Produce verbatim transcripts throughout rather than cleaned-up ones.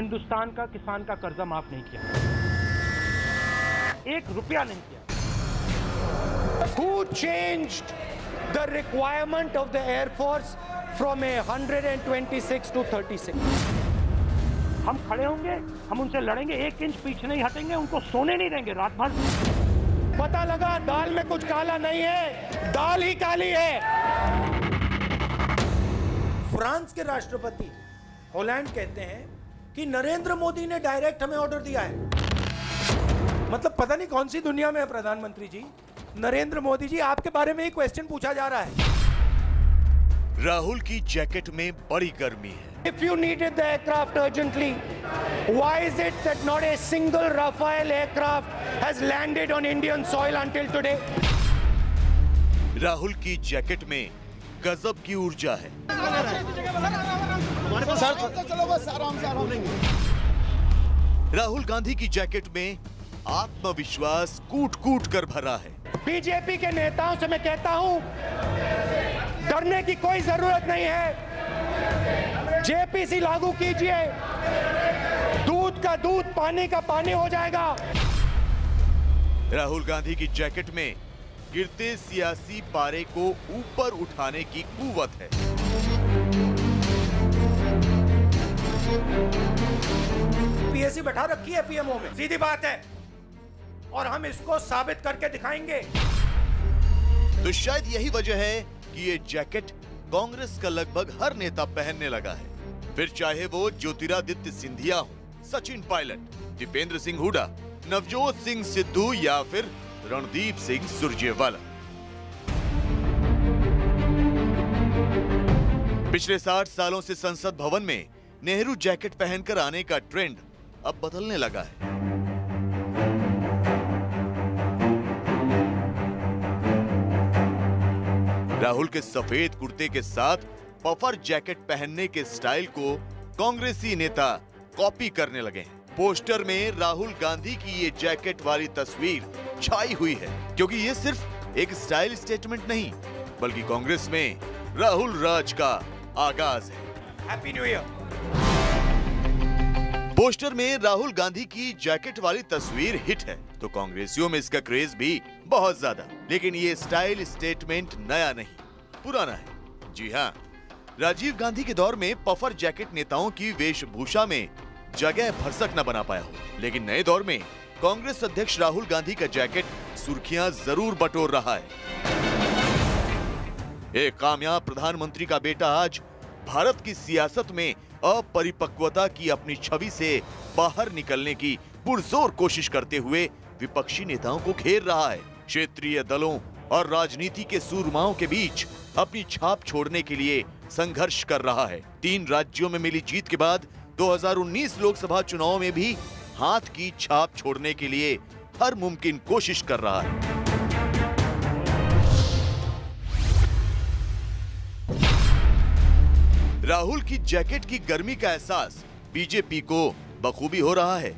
हिंदुस्तान का किसान का कर्जा माफ नहीं किया, एक रुपया नहीं किया। Who changed the requirement of the Air Force from one hundred twenty-six to thirty-six? हम खड़े होंगे, हम उनसे लड़ेंगे, एक इंच पीछे नहीं हटेंगे, उनको सोने नहीं देंगे रात भर। पता लगा दाल में कुछ काला नहीं है, दाल ही काली है। फ्रांस के राष्ट्रपति हॉलैंड कहते हैं कि नरेंद्र मोदी ने डायरेक्ट हमें ऑर्डर दिया है। मतलब पता नहीं कौन सी दुनिया में है प्रधानमंत्री जी। नरेंद्र मोदी जी, आपके बारे में ही क्वेश्चन पूछा जा रहा है। राहुल की जैकेट में बड़ी गर्मी है। If you needed the aircraft urgently, why is it that not a single Rafale aircraft has landed on Indian soil until today? Rahul की जैकेट में गजब की ऊर्जा है। राहुल गांधी की जैकेट में आत्मविश्वास कूट कूट कर भरा है। बीजेपी के नेताओं से मैं कहता हूं, डरने की कोई जरूरत नहीं है। जेपीसी लागू कीजिए, दूध का दूध, पानी का पानी हो जाएगा। राहुल गांधी की जैकेट में गिरते सियासी पारे को ऊपर उठाने की कुव्वत है। पीएससी बैठा रखी है पीएमओ में, सीधी बात है, और हम इसको साबित करके दिखाएंगे। तो शायद यही वजह है कि ये जैकेट कांग्रेस का लगभग हर नेता पहनने लगा है, फिर चाहे वो ज्योतिरादित्य सिंधिया हो, सचिन पायलट, दीपेंद्र सिंह हुड्डा, नवजोत सिंह सिद्धू या फिर रणदीप सिंह सुरजेवाला। पिछले साठ सालों से संसद भवन में नेहरू जैकेट पहनकर आने का ट्रेंड अब बदलने लगा है। राहुल के सफेद कुर्ते के साथ पफर जैकेट पहनने के स्टाइल को कांग्रेसी नेता कॉपी करने लगे हैं। पोस्टर में राहुल गांधी की ये जैकेट वाली तस्वीर छाई हुई है, क्योंकि ये सिर्फ एक स्टाइल स्टेटमेंट नहीं, बल्कि कांग्रेस में राहुल राज का आगाज है। Happy new year. पोस्टर में राहुल गांधी की जैकेट वाली तस्वीर हिट है, तो कांग्रेसियों में इसका क्रेज भी बहुत ज्यादा। लेकिन ये स्टाइल स्टेटमेंट नया नहीं, पुराना है। जी हाँ, राजीव गांधी के दौर में पफर जैकेट नेताओं की वेशभूषा में जगह भरसक न बना पाया हो, लेकिन नए दौर में कांग्रेस अध्यक्ष राहुल गांधी का जैकेट सुर्खियां जरूर बटोर रहा है। एक कामयाब प्रधानमंत्री का बेटा आज भारत की सियासत में अपरिपक्वता की अपनी छवि से बाहर निकलने की पुरजोर कोशिश करते हुए विपक्षी नेताओं को घेर रहा है। क्षेत्रीय दलों और राजनीति के सूरमाओं के बीच अपनी छाप छोड़ने के लिए संघर्ष कर रहा है। तीन राज्यों में मिली जीत के बाद दो हज़ार उन्नीस लोकसभा चुनाव में भी हाथ की छाप छोड़ने के लिए हर मुमकिन कोशिश कर रहा है। राहुल की जैकेट की गर्मी का एहसास बीजेपी को बखूबी हो रहा है,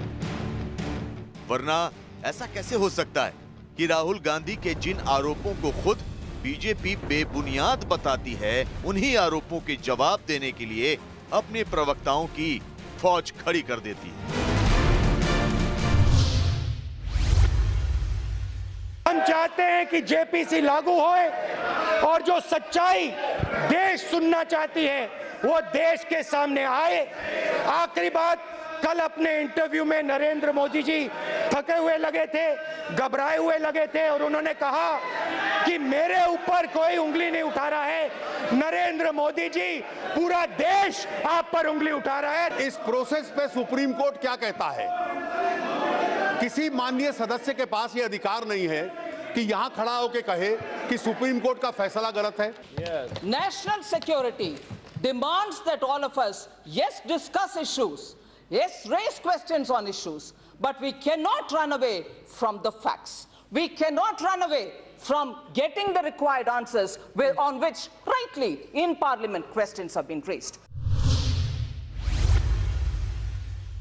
वरना ऐसा कैसे हो सकता है कि राहुल गांधी के जिन आरोपों को खुद बीजेपी बेबुनियाद बताती है, उन्हीं आरोपों के जवाब देने के लिए अपने प्रवक्ताओं की फौज खड़ी कर देती है। हम चाहते हैं कि जेपीसी लागू होए, और जो सच्चाई देश सुनना चाहती है वो देश के सामने आए। आखिरी बात, कल अपने इंटरव्यू में नरेंद्र मोदी जी थके हुए लगे थे, घबराए हुए लगे थे, और उन्होंने कहा कि मेरे ऊपर कोई उंगली नहीं उठा रहा है। नरेंद्र मोदी जी, पूरा देश आप पर उंगली उठा रहा है। इस प्रोसेस पे सुप्रीम कोर्ट क्या कहता है? किसी माननीय सदस्य के पास ये अधिकार नहीं है कि यहां खड़ा होकर कहे कि सुप्रीम कोर्ट का फैसला गलत है। National security demands that all of us, yes, discuss issues, yes, raise questions on issues, but we cannot run away from the facts. We cannot run away from getting the required answers on which, rightly, in Parliament, questions have been raised.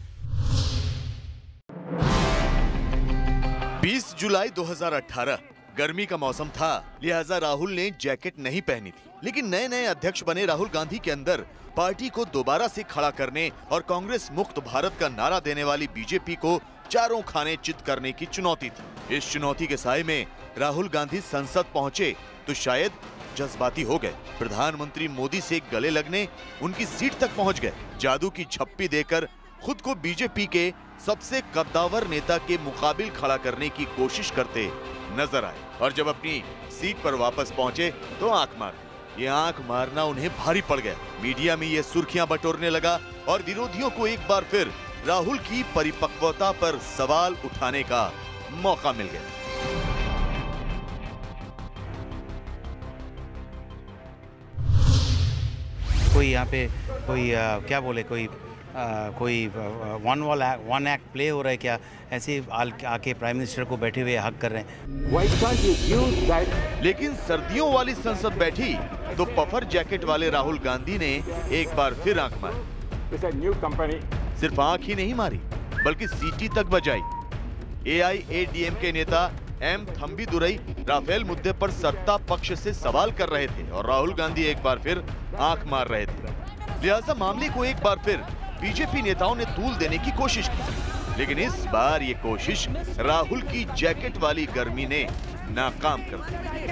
बीस जुलाई दो हज़ार अठारह गर्मी का मौसम था, लिहाजा राहुल ने जैकेट नहीं पहनी थी। लेकिन नए नए अध्यक्ष बने राहुल गांधी के अंदर पार्टी को दोबारा से खड़ा करने और कांग्रेस मुक्त भारत का नारा देने वाली बीजेपी को चारों खाने चित करने की चुनौती थी। इस चुनौती के साए में राहुल गांधी संसद पहुंचे तो शायद जज्बाती हो गए। प्रधानमंत्री मोदी से गले लगने उनकी सीट तक पहुंच गए। जादू की झप्पी देकर खुद को बीजेपी के सबसे कद्दावर नेता के मुकाबिल खड़ा करने की कोशिश करते नजर आए और जब अपनी सीट पर वापस पहुंचे तो आंख मार ये आंख मारना उन्हें भारी पड़ गया। मीडिया में ये सुर्खियां बटोरने लगा और विरोधियों को एक बार फिर राहुल की परिपक्वता पर सवाल उठाने का मौका मिल गया। कोई यहाँ पे कोई आ, क्या बोले कोई आ, कोई one wall one act play हो रहा है क्या? ऐसे आके प्राइम मिनिस्टर को बैठे हुए हक कर रहे हैं। लेकिन सर्दियों वाली संसद बैठी तो पफर जैकेट वाले राहुल गांधी ने एक बार फिर आंख मारी। सिर्फ आंख ही नहीं मारी बल्कि सीटी तक बजाई। ए आई ए डी एम के नेता एम थंबीदुरई राफेल मुद्दे पर सत्ता पक्ष से सवाल कर रहे थे और राहुल गांधी एक बार फिर आंख मार रहे थे। लिहाजा मामले को एक बार फिर बीजेपी नेताओं ने तूल देने की कोशिश की, लेकिन इस बार ये कोशिश राहुल की जैकेट वाली गर्मी ने नाकाम कर दी।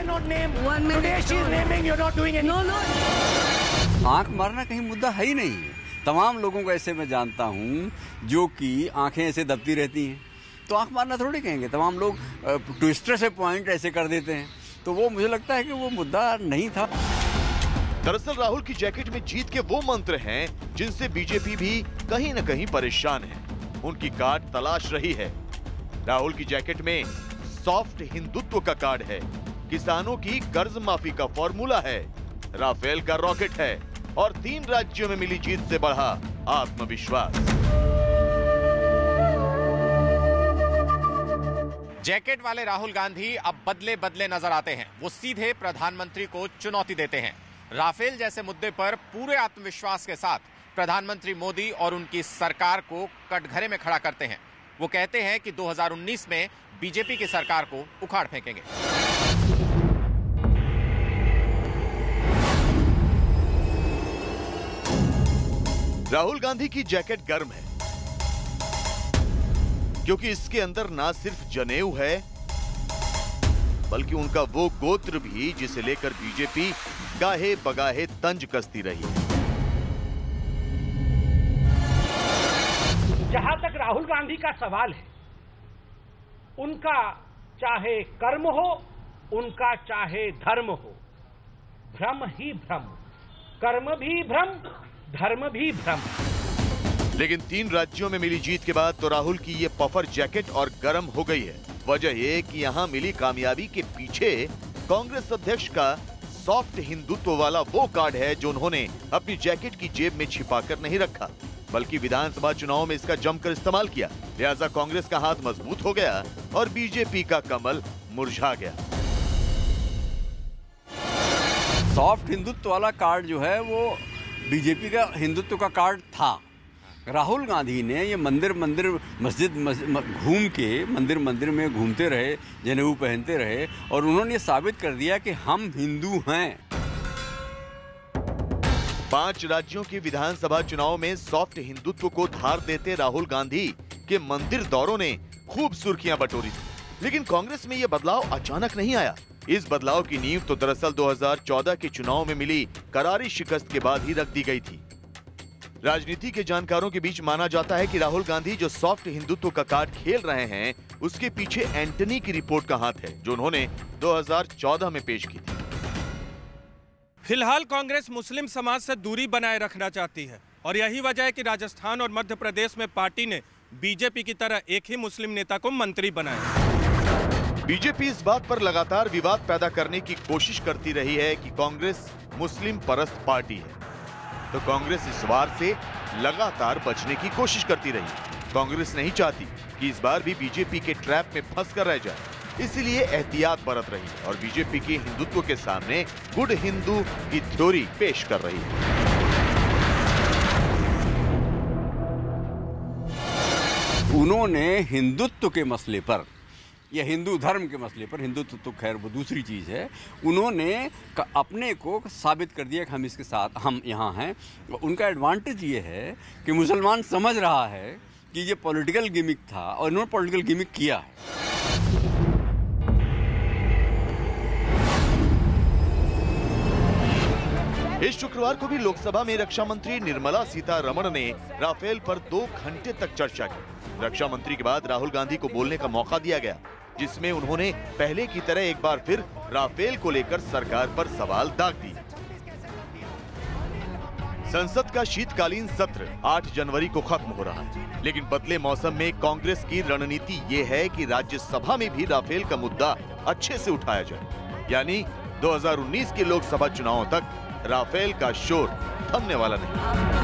आंख मारना कहीं मुद्दा है ही नहीं। तमाम लोगों को ऐसे मैं जानता हूं जो कि आंखें ऐसे दबती रहती हैं, तो आंख मारना थोड़ी कहेंगे। तमाम लोग ट्विस्टर से पॉइंट ऐसे कर देते हैं, तो वो मुझे लगता है कि वो मुद्दा नहीं था। दरअसल राहुल की जैकेट में जीत के वो मंत्र हैं जिनसे बीजेपी भी कहीं न कहीं परेशान है। उनकी कार्ड तलाश रही है। राहुल की जैकेट में सॉफ्ट हिंदुत्व का कार्ड है, किसानों की कर्ज माफी का फॉर्मूला है, राफेल का रॉकेट है और तीन राज्यों में मिली जीत से बढ़ा आत्मविश्वास। जैकेट वाले राहुल गांधी अब बदले बदले नजर आते हैं। वो सीधे प्रधानमंत्री को चुनौती देते हैं। राफेल जैसे मुद्दे पर पूरे आत्मविश्वास के साथ प्रधानमंत्री मोदी और उनकी सरकार को कटघरे में खड़ा करते हैं। वो कहते हैं कि दो हज़ार उन्नीस में बीजेपी की सरकार को उखाड़ फेंकेंगे। राहुल गांधी की जैकेट गर्म है क्योंकि इसके अंदर ना सिर्फ जनेऊ है बल्कि उनका वो गोत्र भी जिसे लेकर बीजेपी गाहे बगाहे तंज कसती रही है। जहां तक राहुल गांधी का सवाल है, उनका चाहे कर्म हो, उनका चाहे धर्म हो, भ्रम ही भ्रम, कर्म भी भ्रम, धर्म भी भ्रम। लेकिन तीन राज्यों में मिली जीत के बाद तो राहुल की ये पफर जैकेट और गर्म हो गई है। वजह ये कि यहाँ मिली कामयाबी के पीछे कांग्रेस अध्यक्ष का सॉफ्ट हिंदुत्व वाला वो कार्ड है जो उन्होंने अपनी जैकेट की जेब में छिपाकर नहीं रखा बल्कि विधानसभा चुनाव में इसका जमकर इस्तेमाल किया। लिहाजा कांग्रेस का हाथ मजबूत हो गया और बीजेपी का कमल मुरझा गया। सॉफ्ट हिंदुत्व वाला कार्ड जो है वो बीजेपी का हिंदुत्व का कार्ड था। राहुल गांधी ने ये मंदिर मंदिर मस्जिद घूम के मंदिर मंदिर में घूमते रहे, जनेऊ पहनते रहे और उन्होंने साबित कर दिया कि हम हिंदू हैं। पांच राज्यों के विधानसभा चुनाव में सॉफ्ट हिंदुत्व को धार देते राहुल गांधी के मंदिर दौरों ने खूब सुर्खियां बटोरी थी। लेकिन कांग्रेस में यह बदलाव अचानक नहीं आया। इस बदलाव की नींव तो दरअसल दो हज़ार चौदह के चुनाव में मिली करारी शिकस्त के बाद ही रख दी गई थी। राजनीति के जानकारों के बीच माना जाता है कि राहुल गांधी जो सॉफ्ट हिंदुत्व का कार्ड खेल रहे हैं उसके पीछे एंटनी की रिपोर्ट का हाथ है जो उन्होंने दो हज़ार चौदह में पेश की थी। फिलहाल कांग्रेस मुस्लिम समाज से दूरी बनाए रखना चाहती है और यही वजह है कि राजस्थान और मध्य प्रदेश में पार्टी ने बीजेपी की तरह एक ही मुस्लिम नेता को मंत्री बनाया। बीजेपी इस बात पर लगातार विवाद पैदा करने की कोशिश करती रही है कि कांग्रेस मुस्लिम परस्त पार्टी है, तो कांग्रेस इस वार से लगातार बचने की कोशिश करती रही। कांग्रेस नहीं चाहती कि इस बार भी बीजेपी के ट्रैप में फंस कर रह जाए, इसलिए एहतियात बरत रही है और बीजेपी के हिंदुत्व के सामने गुड हिंदू की थ्योरी पेश कर रही है। उन्होंने हिंदुत्व के मसले पर या हिंदू धर्म के मसले पर, हिंदुत्व तो खैर वो दूसरी चीज़ है, उन्होंने अपने को साबित कर दिया कि हम इसके साथ, हम यहाँ हैं। उनका एडवांटेज ये है कि मुसलमान समझ रहा है कि ये पॉलिटिकल गिमिक था और इन्होंने पॉलिटिकल गिमिक किया है। इस शुक्रवार को भी लोकसभा में रक्षा मंत्री निर्मला सीतारमण ने राफेल पर दो घंटे तक चर्चा की। रक्षा मंत्री के बाद राहुल गांधी को बोलने का मौका दिया गया, जिसमें उन्होंने पहले की तरह एक बार फिर राफेल को लेकर सरकार पर सवाल दाग दिए। संसद का शीतकालीन सत्र आठ जनवरी को खत्म हो रहा है, लेकिन बदले मौसम में कांग्रेस की रणनीति ये है कि राज्यसभा में भी राफेल का मुद्दा अच्छे से उठाया जाए, यानी दो हज़ार उन्नीस के लोकसभा चुनावों तक राफेल का शोर थमने वाला नहीं।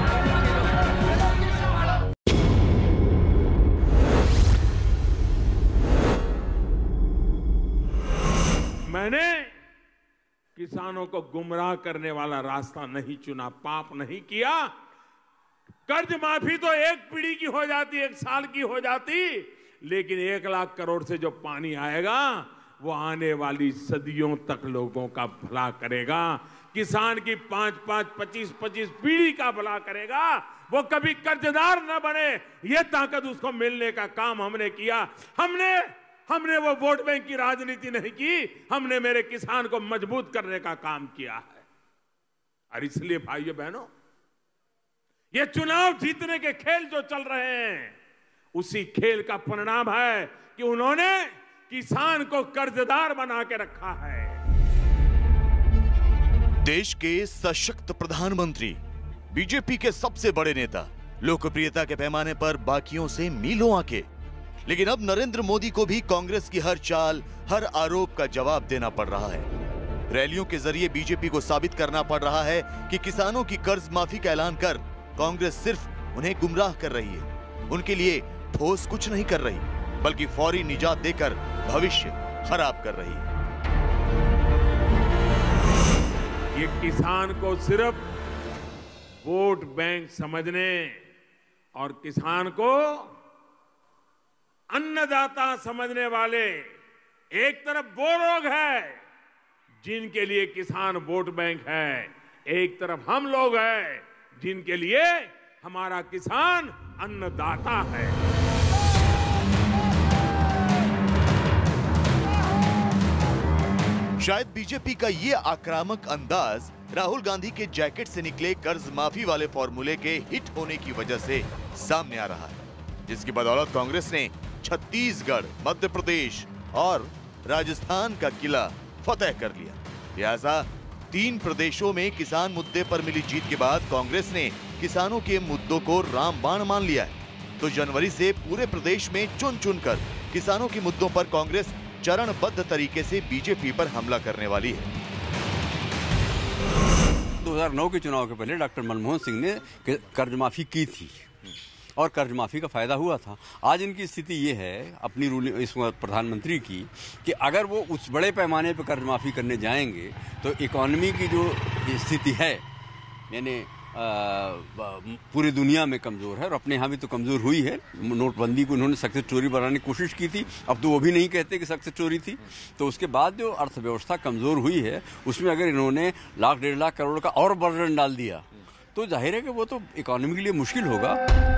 मैंने किसानों को गुमराह करने वाला रास्ता नहीं चुना, पाप नहीं किया। कर्ज माफी तो एक पीढ़ी की हो जाती, एक साल की हो जाती, लेकिन एक लाख करोड़ से जो पानी आएगा वो आने वाली सदियों तक लोगों का भला करेगा। किसान की पांच पांच पच्चीस पच्चीस पीढ़ी का भला करेगा। वो कभी कर्जदार न बने, ये ताकत उसको मिलने का काम हमने किया। हमने हमने वो वोट बैंक की राजनीति नहीं की, हमने मेरे किसान को मजबूत करने का काम किया है। और इसलिए भाइयों बहनों, ये चुनाव जीतने के खेल जो चल रहे हैं, उसी खेल का परिणाम है कि उन्होंने किसान को कर्जदार बना के रखा है। देश के सशक्त प्रधानमंत्री, बीजेपी के सबसे बड़े नेता, लोकप्रियता के पैमाने पर बाकियों से मीलों आगे, लेकिन अब नरेंद्र मोदी को भी कांग्रेस की हर चाल, हर आरोप का जवाब देना पड़ रहा है। रैलियों के जरिए बीजेपी को साबित करना पड़ रहा है कि किसानों की कर्ज माफी का ऐलान कर कांग्रेस सिर्फ उन्हें गुमराह कर रही है, उनके लिए ठोस कुछ नहीं कर रही, बल्कि फौरी निजात देकर भविष्य खराब कर रही है। ये किसान को सिर्फ वोट बैंक समझने और किसान को अन्नदाता समझने वाले एक तरफ वो लोग हैं जिनके लिए किसान वोट बैंक है, एक तरफ हम लोग हैं जिनके लिए हमारा किसान अन्नदाता है। शायद बीजेपी का ये आक्रामक अंदाज राहुल गांधी के जैकेट से निकले कर्ज माफी वाले फॉर्मूले के हिट होने की वजह से सामने आ रहा है, जिसकी बदौलत कांग्रेस ने छत्तीसगढ़, मध्य प्रदेश और राजस्थान का किला फतेह कर लिया। लिहाजा तीन प्रदेशों में किसान मुद्दे पर मिली जीत के बाद कांग्रेस ने किसानों के मुद्दों को रामबाण मान लिया है। तो जनवरी से पूरे प्रदेश में चुन चुनकर किसानों के मुद्दों पर कांग्रेस चरणबद्ध तरीके से बीजेपी पर हमला करने वाली है। दो हज़ार नौ के चुनाव के पहले डॉक्टर मनमोहन सिंह ने कर्ज माफी की थी और कर्ज माफी का फायदा हुआ था। आज इनकी स्थिति ये है अपनी रूलिंग इस प्रधानमंत्री की कि अगर वो उस बड़े पैमाने पर कर्ज माफी करने जाएंगे तो इकोनॉमी की जो स्थिति है, यानी पूरी दुनिया में कमजोर है और अपने यहाँ भी तो कमजोर हुई है। नोटबंदी को उन्होंने सक्सेस चोरी बनाने की कोशिश की थी, अब तो वो भी नहीं कहते कि सक्सेस चोरी थी। तो उसके बाद जो अर्थव्यवस्था कमजोर हुई है, उसमें अगर इन्होंने लाख डेढ़ लाख करोड़ का और बर्डन डाल दिया तो जाहिर है कि वो तो इकोनॉमी के लिए मुश्किल होगा।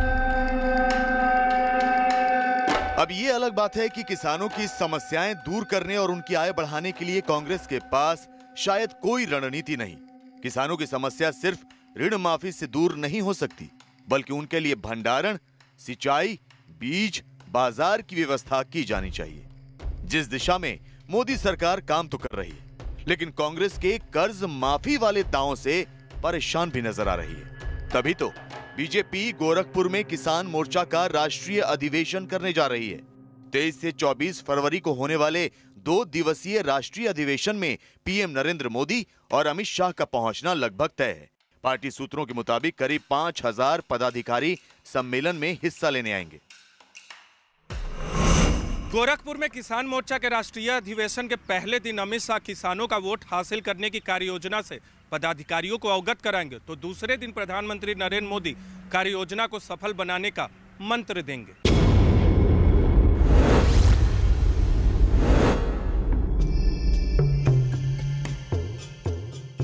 अब ये अलग बात है कि किसानों की समस्याएं दूर करने और उनकी आय बढ़ाने के लिए कांग्रेस के पास शायद कोई रणनीति नहीं। किसानों की समस्या सिर्फ ऋण माफी से दूर नहीं हो सकती, बल्कि उनके लिए भंडारण, सिंचाई, बीज, बाजार की व्यवस्था की जानी चाहिए, जिस दिशा में मोदी सरकार काम तो कर रही है, लेकिन कांग्रेस के कर्ज माफी वाले दावों से परेशान भी नजर आ रही है। तभी तो बीजेपी गोरखपुर में किसान मोर्चा का राष्ट्रीय अधिवेशन करने जा रही है। तेईस से चौबीस फरवरी को होने वाले दो दिवसीय राष्ट्रीय अधिवेशन में पीएम नरेंद्र मोदी और अमित शाह का पहुंचना लगभग तय है। पार्टी सूत्रों के मुताबिक करीब पांच हजार पदाधिकारी सम्मेलन में हिस्सा लेने आएंगे। गोरखपुर में किसान मोर्चा के राष्ट्रीय अधिवेशन के पहले दिन अमित शाह किसानों का वोट हासिल करने की कार्ययोजना से पदाधिकारियों को अवगत कराएंगे, तो दूसरे दिन प्रधानमंत्री नरेंद्र मोदी कार्ययोजना को सफल बनाने का मंत्र देंगे।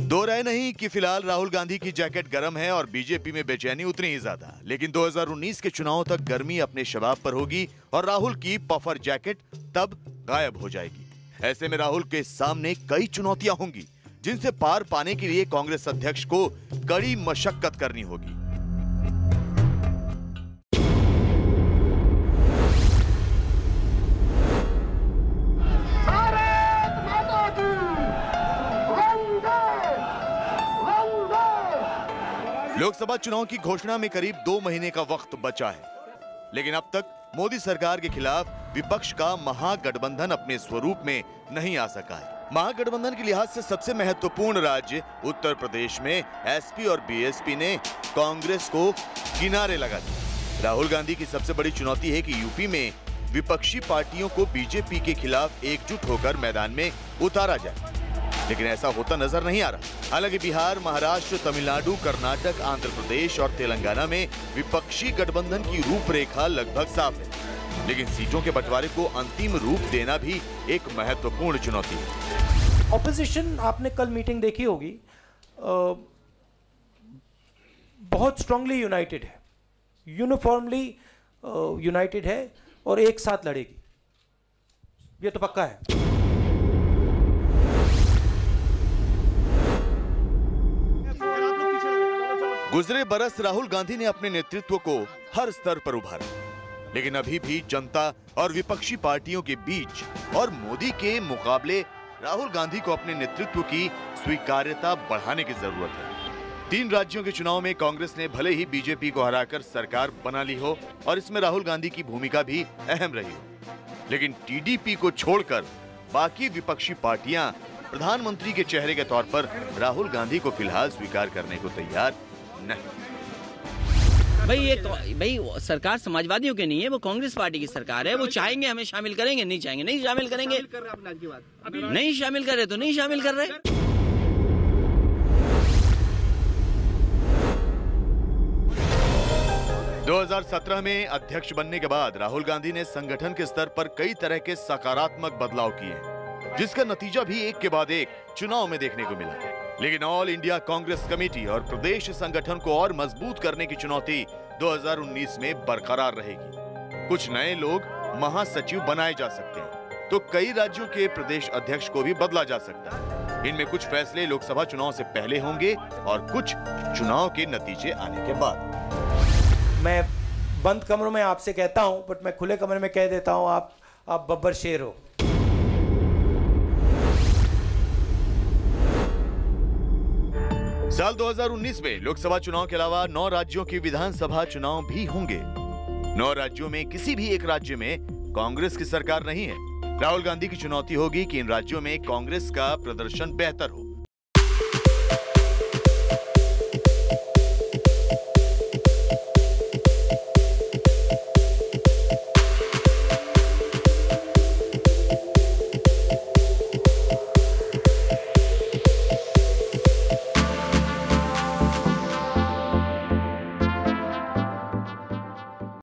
दो राय नहीं कि फिलहाल राहुल गांधी की जैकेट गर्म है और बीजेपी में बेचैनी उतनी ही ज्यादा। लेकिन दो हज़ार उन्नीस के चुनाव तक गर्मी अपने शबाब पर होगी और राहुल की पफर जैकेट तब गायब हो जाएगी। ऐसे में राहुल के सामने कई चुनौतियां होंगी जिनसे पार पाने के लिए कांग्रेस अध्यक्ष को कड़ी मशक्कत करनी होगी। लोकसभा चुनाव की घोषणा में करीब दो महीने का वक्त बचा है, लेकिन अब तक मोदी सरकार के खिलाफ विपक्ष का महागठबंधन अपने स्वरूप में नहीं आ सका है। महागठबंधन के लिहाज से सबसे महत्वपूर्ण राज्य उत्तर प्रदेश में एसपी और बीएसपी ने कांग्रेस को किनारे लगा दिया। राहुल गांधी की सबसे बड़ी चुनौती है कि यूपी में विपक्षी पार्टियों को बीजेपी के खिलाफ एकजुट होकर मैदान में उतारा जाए, लेकिन ऐसा होता नजर नहीं आ रहा। हालांकि बिहार, महाराष्ट्र, तमिलनाडु, कर्नाटक, आंध्र प्रदेश और तेलंगाना में विपक्षी गठबंधन की रूपरेखा लगभग साफ है, लेकिन सीटों के बंटवारे को अंतिम रूप देना भी एक महत्वपूर्ण चुनौती है। ऑपोजिशन, आपने कल मीटिंग देखी होगी, आ, बहुत स्ट्रांगली यूनाइटेड है, यूनिफॉर्मली यूनाइटेड है और एक साथ लड़ेगी, ये तो पक्का है। गुजरे बरस राहुल गांधी ने अपने नेतृत्व को हर स्तर पर उभारा, लेकिन अभी भी जनता और विपक्षी पार्टियों के बीच और मोदी के मुकाबले राहुल गांधी को अपने नेतृत्व की स्वीकार्यता बढ़ाने की जरूरत है। तीन राज्यों के चुनाव में कांग्रेस ने भले ही बीजेपी को हराकर सरकार बना ली हो और इसमें राहुल गांधी की भूमिका भी अहम रही हो, लेकिन टीडीपी को छोड़कर बाकी विपक्षी पार्टियां प्रधानमंत्री के चेहरे के तौर पर राहुल गांधी को फिलहाल स्वीकार करने को तैयार नहीं। भाई ये भाई सरकार समाजवादियों की नहीं है, वो कांग्रेस पार्टी की सरकार है। वो चाहेंगे हमें शामिल करेंगे, नहीं चाहेंगे नहीं शामिल करेंगे। नहीं शामिल कर रहे तो नहीं शामिल कर रहे। दो हज़ार सत्रह में अध्यक्ष बनने के बाद राहुल गांधी ने संगठन के स्तर पर कई तरह के सकारात्मक बदलाव किए, जिसका नतीजा भी एक के बाद एक चुनाव में देखने को मिला। लेकिन ऑल इंडिया कांग्रेस कमेटी और प्रदेश संगठन को और मजबूत करने की चुनौती दो हज़ार उन्नीस में बरकरार रहेगी। कुछ नए लोग महासचिव बनाए जा सकते हैं, तो कई राज्यों के प्रदेश अध्यक्ष को भी बदला जा सकता है। इनमें कुछ फैसले लोकसभा चुनाव से पहले होंगे और कुछ चुनाव के नतीजे आने के बाद। मैं बंद कमरों में आपसे कहता हूं, बट मैं खुले कमरे में कह देता हूं, आप आप बब्बर शेर हो। साल दो हज़ार उन्नीस में लोकसभा चुनाव के अलावा नौ राज्यों के विधानसभा चुनाव भी होंगे। नौ राज्यों में किसी भी एक राज्य में कांग्रेस की सरकार नहीं है। राहुल गांधी की चुनौती होगी कि इन राज्यों में कांग्रेस का प्रदर्शन बेहतर हो।